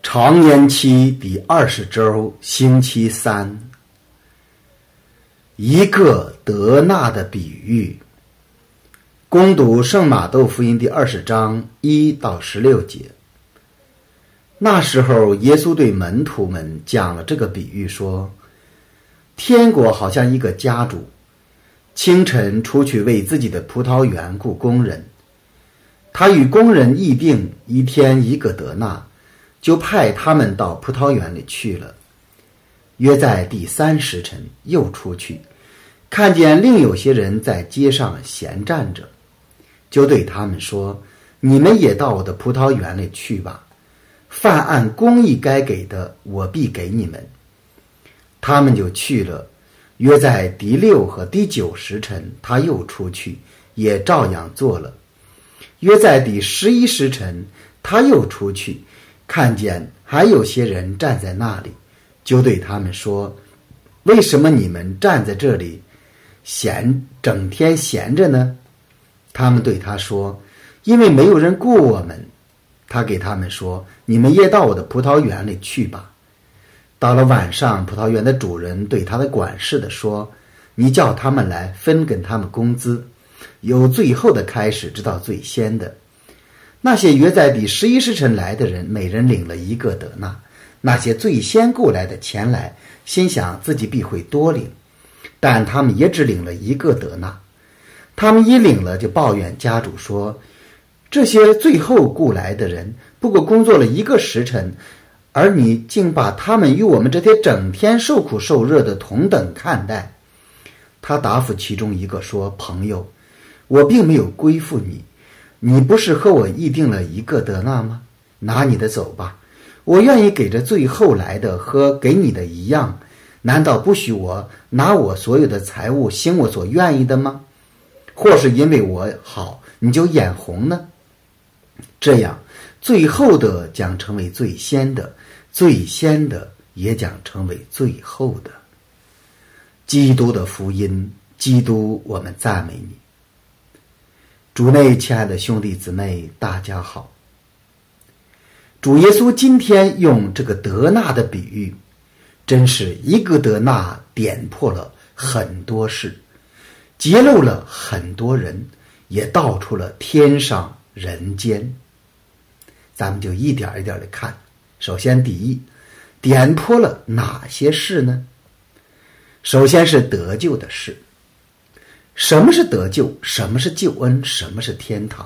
常年期第20周，星期3，一个德纳的比喻。攻读圣马窦福音第20章1到16节。那时候，耶稣对门徒们讲了这个比喻，说：天国好像一个家主，清晨出去为自己的葡萄园雇工人，他与工人议定一天1个德纳，就派他们到葡萄园里去了。约在第3时辰，又出去，看见另有些人在街上闲站着，就对他们说：你们也到我的葡萄园里去吧，凡按公义该给的，我必给你们。他们就去了。约在第6和第9时辰，他又出去，也照样做了。约在第11时辰，他又出去，看见还有些人站在那里，就对他们说：为什么你们站在这里整天闲着呢？他们对他说：因为没有人雇我们。他给他们说：你们也到我的葡萄园里去吧。到了晚上，葡萄园的主人对他的管事的说：你叫他们来，分给他们工资，由最后的开始，直到最先的。那些约在第11时辰来的人，每人领了1个德纳。那些最先雇来的前来，心想自己必会多领，但他们也只领了1个德纳。他们一领了，就抱怨家主说：这些最后雇来的人，不过工作了1个时辰，而你竟把他们与我们这些整天受苦受热的同等看待。他答复其中一个说：朋友，我并没有归附你，你不是和我议定了1个德纳吗？拿你的走吧，我愿意给这最后来的和给你的一样，难道不许我拿我所有的财物行我所愿意的吗？或是因为我好，你就眼红呢？这样，最后的将成为最先的，最先的也将成为最后的。基督的福音，基督，我们赞美你。主内亲爱的兄弟姊妹，大家好。主耶稣今天用这个德纳的比喻，真是1个德纳点破了很多事，揭露了很多人，也道出了天上人间。咱们就一点一点的看。首先，第一，点破了哪些事呢？首先是得救的事。什么是得救？什么是救恩？什么是天堂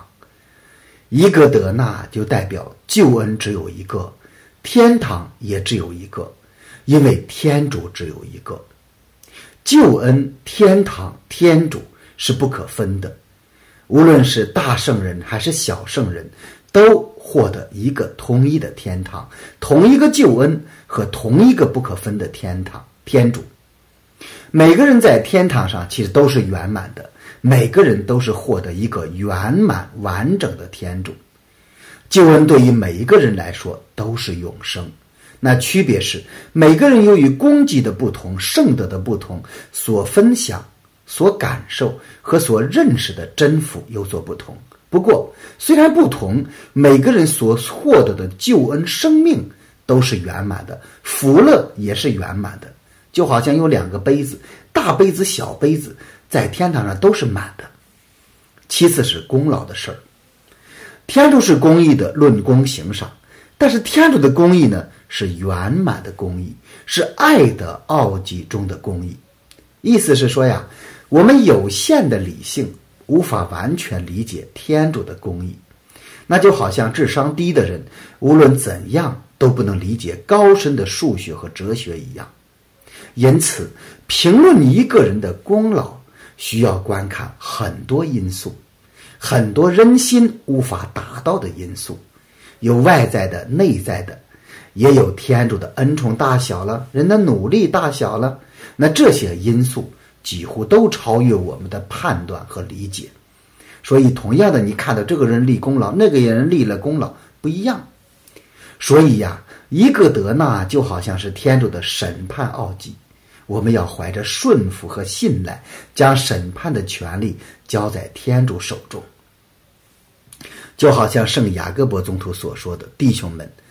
？1个德纳就代表救恩只有1个，天堂也只有1个，因为天主只有1个。救恩、天堂、天主是不可分的，无论是大圣人还是小圣人，都获得一个同一的天堂，同一个救恩和同一个不可分的天堂，天主。每个人在天堂上其实都是圆满的，每个人都是获得一个圆满完整的天主。救恩对于每一个人来说都是永生，那区别是每个人由于功绩的不同、圣德的不同，所分享、所感受和所认识的真福有所不同。不过虽然不同，每个人所获得的救恩生命都是圆满的，福乐也是圆满的。就好像有2个杯子，大杯子、小杯子，在天堂上都是满的。其次是功劳的事儿。天主是公义的，论功行赏，但是天主的公义呢，是圆满的公义，是爱的奥迹中的公义。意思是说呀，我们有限的理性无法完全理解天主的公义，那就好像智商低的人无论怎样都不能理解高深的数学和哲学一样。因此，评论1个人的功劳需要观看很多因素，很多人心无法达到的因素，有外在的、内在的，也有天主的恩宠大小了，人的努力大小了。那这些因素几乎都超越我们的判断和理解。所以同样的，你看到这个人立功劳，那个人立了功劳不一样。所以呀，1个德纳就好像是天主的审判奥迹，我们要怀着顺服和信赖，将审判的权利交在天主手中。就好像圣雅各伯宗徒所说的：弟兄们，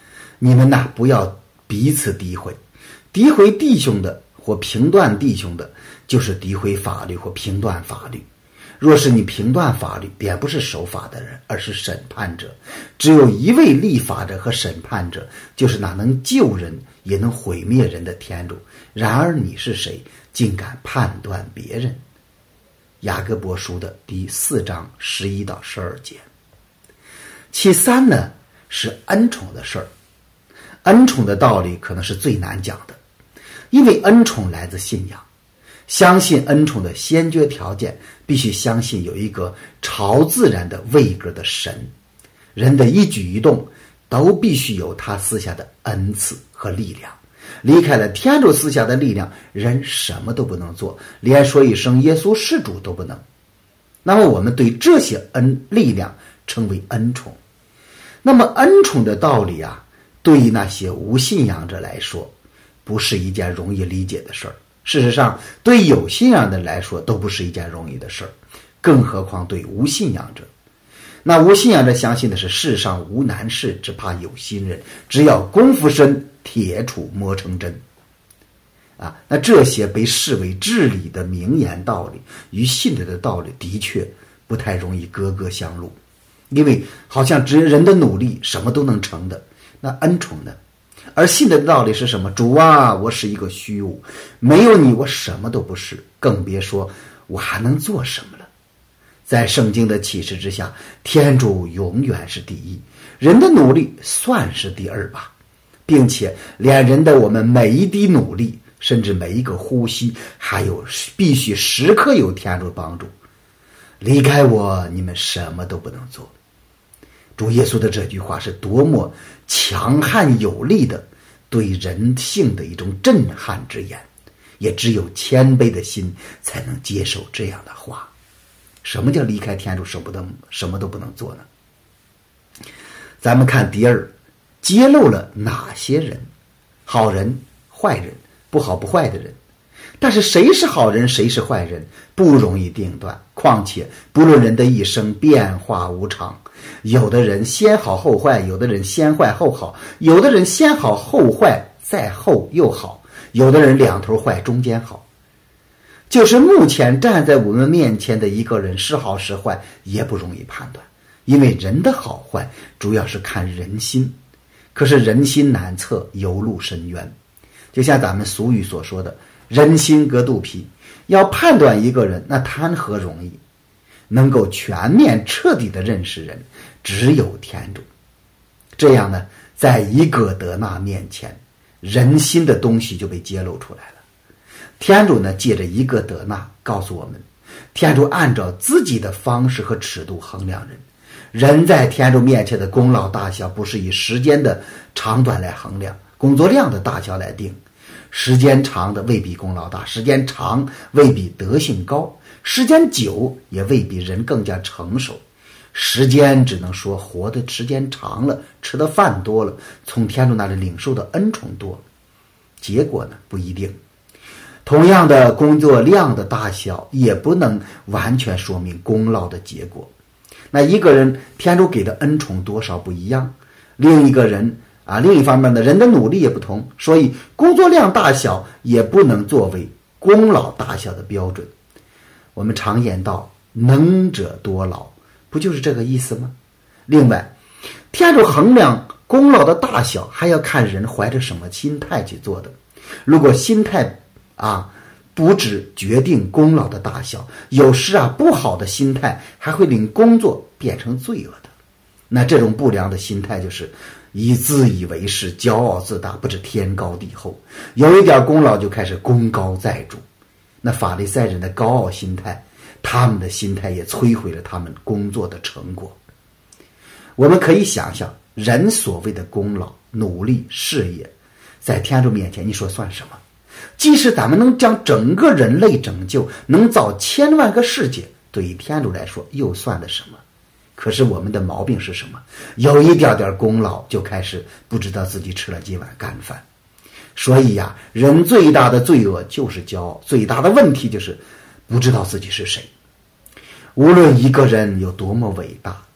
你们呐，不要彼此诋毁，诋毁弟兄的或评断弟兄的，就是诋毁法律或评断法律。若是你评断法律，便不是守法的人，而是审判者。只有一位立法者和审判者，就是那能救人也能毁灭人的天主。然而你是谁，竟敢判断别人？雅各伯书的第4章11到12节。其三呢，是恩宠的事儿。恩宠的道理可能是最难讲的，因为恩宠来自信仰。相信恩宠的先决条件，必须相信有一个超自然的位格的神，人的一举一动都必须有他私下的恩赐和力量。离开了天主私下的力量，人什么都不能做，连说一声耶稣是主都不能。那么我们对这些力量称为恩宠。那么恩宠的道理啊，对于那些无信仰者来说，不是一件容易理解的事儿。事实上，对有信仰的来说都不是一件容易的事儿，更何况对无信仰者。那无信仰者相信的是世上无难事，只怕有心人，只要功夫深，铁杵磨成针。那这些被视为至理的名言道理与信德的道理，的确不太容易格格相入，因为好像只人的努力什么都能成的。那恩宠呢？而信的道理是什么？主啊，我是一个虚无，没有你我什么都不是，更别说我还能做什么了。在圣经的启示之下，天主永远是第一，人的努力算是第二吧，并且连人的我们每一滴努力，甚至每一个呼吸，还有必须时刻有天主帮助。离开我，你们什么都不能做。主耶稣的这句话是多么强悍有力的对人性的一种震撼之言，也只有谦卑的心才能接受这样的话。什么叫离开天主什么都不能做呢？咱们看第二，揭露了哪些人，好人坏人，不好不坏的人。但是谁是好人谁是坏人不容易定断，况且不论人的一生变化无常，有的人先好后坏，有的人先坏后好，有的人先好后坏再后又好，有的人两头坏中间好。就是目前站在我们面前的一个人是好是坏也不容易判断，因为人的好坏主要是看人心，可是人心难测，有路深渊。就像咱们俗语所说的人心隔肚皮，要判断一个人那谈何容易。能够全面彻底的认识人，只有天主。这样呢，在一个德纳面前，人心的东西就被揭露出来了。天主呢，借着一个德纳告诉我们，天主按照自己的方式和尺度衡量人。人在天主面前的功劳大小，不是以时间的长短来衡量，工作量的大小来定。时间长的未必功劳大，时间长未必德性高，时间久也未必人更加成熟。时间只能说活的时间长了，吃的饭多了，从天主那里领受的恩宠多，结果呢不一定。同样的工作量的大小也不能完全说明功劳的结果。那一个人天主给的恩宠多少不一样，另一个人另一方面的人的努力也不同，所以工作量大小也不能作为功劳大小的标准。我们常言道能者多劳，不就是这个意思吗？另外，天主衡量功劳的大小还要看人怀着什么心态去做的。如果心态不只决定功劳的大小，有时不好的心态还会令工作变成罪恶的。那这种不良的心态就是以自以为是，骄傲自大，不知天高地厚，有一点功劳就开始功高在主。那法利赛人的高傲心态，他们的心态也摧毁了他们工作的成果。我们可以想想，人所谓的功劳、努力、事业，在天主面前你说算什么？即使咱们能将整个人类拯救，能造千万个世界，对于天主来说又算得什么？可是我们的毛病是什么？有一点点功劳就开始不知道自己吃了几碗干饭。所以人最大的罪恶就是骄傲，最大的问题就是不知道自己是谁。无论一个人有多么伟大，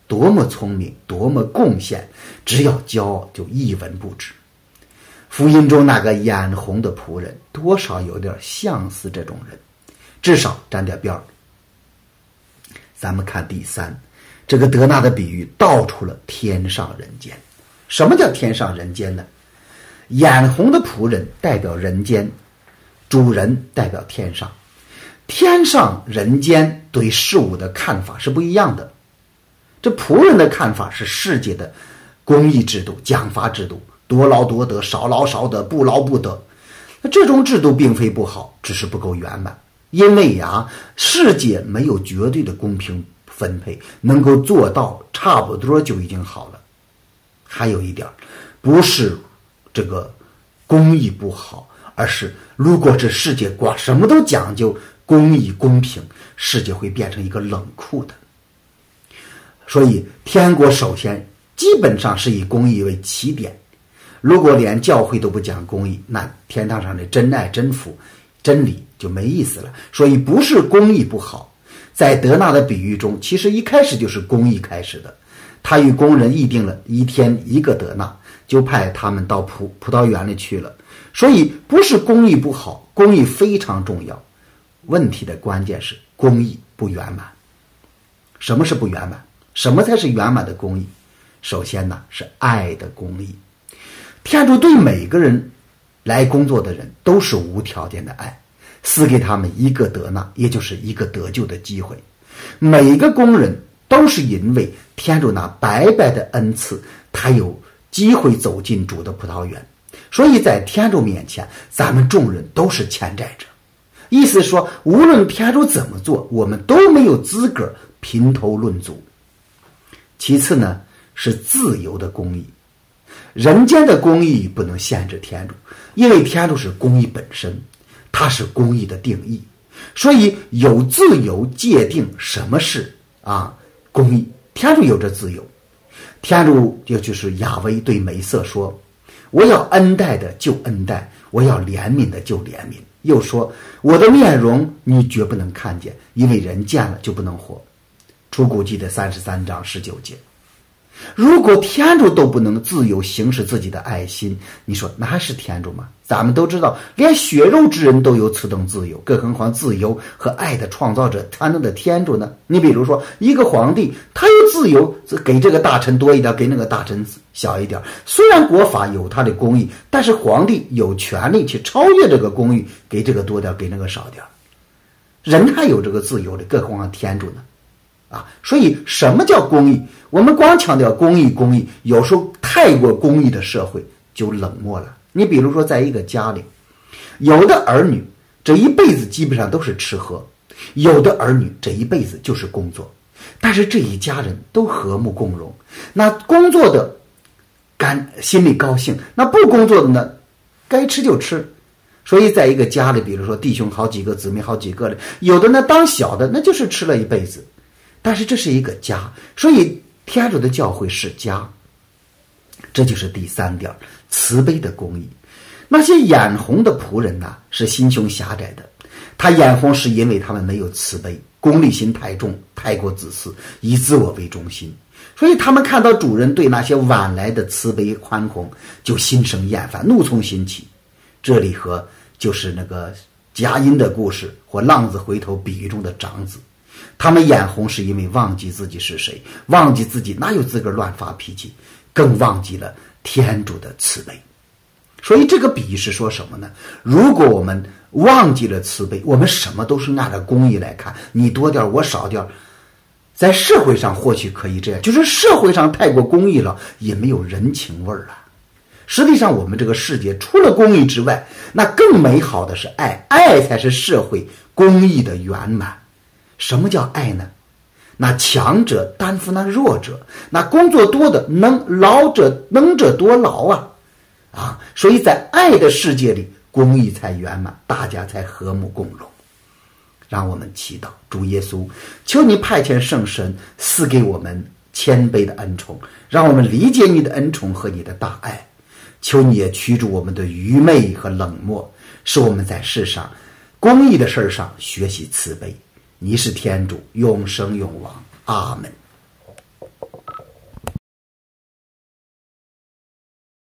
多么聪明，多么贡献，只要骄傲就一文不值。福音中那个眼红的仆人，多少有点像似这种人，至少沾点边儿。咱们看第三，这个德纳的比喻道出了天上人间。什么叫天上人间呢？眼红的仆人代表人间，主人代表天上。天上人间对事物的看法是不一样的。这仆人的看法是世界的公义制度、奖罚制度，多劳多得，少劳少得，不劳不得。那这种制度并非不好，只是不够圆满。因为世界没有绝对的公平分配，能够做到差不多就已经好了。还有一点，不是这个公义不好，而是如果这世界什么都讲究公义公平，世界会变成一个冷酷的。所以天国首先基本上是以公义为起点，如果连教会都不讲公义，那天堂上的真爱真福真理就没意思了。所以不是公义不好，在德纳的比喻中，其实一开始就是公义开始的。他与工人议定了一天1个德纳，就派他们到葡萄园里去了。所以不是公义不好，公义非常重要。问题的关键是公义不圆满。什么是不圆满？什么才是圆满的公义？首先呢，是爱的公义。天主对每个人来工作的人都是无条件的爱，赐给他们1个德纳，也就是1个得救的机会。每个工人都是因为天主那白白的恩赐，他有机会走进主的葡萄园。所以在天主面前，咱们众人都是欠债者。意思说，无论天主怎么做，我们都没有资格评头论足。其次呢，是自由的公义。人间的公义不能限制天主，因为天主是公义本身，它是公义的定义，所以有自由界定什么是公义。天主有着自由。天主也就是亚威对梅瑟说，我要恩待的就恩待，我要怜悯的就怜悯。又说，我的面容你绝不能看见，因为人见了就不能活。出谷记的33章19节。如果天主都不能自由行使自己的爱心，你说那还是天主吗？咱们都知道，连血肉之人都有此等自由，更何况自由和爱的创造者才能的天主呢？你比如说，一个皇帝，他有自由给这个大臣多一点，给那个大臣小一点。虽然国法有他的公义，但是皇帝有权利去超越这个公义，给这个多点，给那个少点。人还有这个自由的，更何况天主呢？所以什么叫公义？我们光强调公义，有时候太过公义的社会就冷漠了。你比如说，在一个家里，有的儿女这一辈子基本上都是吃喝，有的儿女这一辈子就是工作，但是这一家人都和睦共荣。那工作的心里高兴，那不工作的呢，该吃就吃。所以在一个家里，比如说弟兄好几个，姊妹好几个的，有的呢当小的，那就是吃了一辈子。但是这是一个家，所以天主的教会是家。这就是第三点，慈悲的公义。那些眼红的仆人呢，是心胸狭窄的。他眼红是因为他们没有慈悲，功利心太重，太过自私，以自我为中心。所以他们看到主人对那些晚来的慈悲宽宏，就心生厌烦，怒从心起。这里和就是那个贾音的故事或浪子回头比喻中的长子。他们眼红是因为忘记自己是谁，忘记自己哪有资格乱发脾气，更忘记了天主的慈悲。所以这个比喻是说什么呢？如果我们忘记了慈悲，我们什么都是按照公义来看，你多点我少点，在社会上或许可以这样，就是社会上太过公义了，也没有人情味了。实际上我们这个世界除了公义之外，那更美好的是爱，爱才是社会公义的圆满。什么叫爱呢？那强者担负那弱者，那工作多的能者多劳所以在爱的世界里，公义才圆满，大家才和睦共荣。让我们祈祷，主耶稣，求你派遣圣神赐给我们谦卑的恩宠，让我们理解你的恩宠和你的大爱。求你也驱逐我们的愚昧和冷漠，使我们在世上公义的事上学习慈悲。你是天主，永生永王。阿们。